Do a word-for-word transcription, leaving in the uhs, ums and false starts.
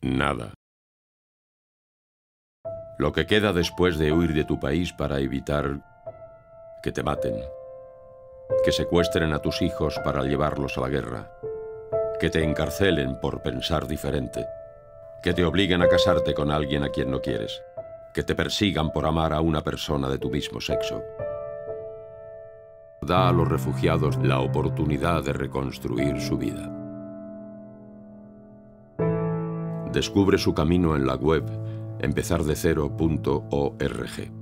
Nada. Lo que queda después de huir de tu país para evitar que te maten, que secuestren a tus hijos para llevarlos a la guerra, que te encarcelen por pensar diferente, que te obliguen a casarte con alguien a quien no quieres, que te persigan por amar a una persona de tu mismo sexo. Da a los refugiados la oportunidad de reconstruir su vida. Descubre su camino en la web empezar de cero punto org.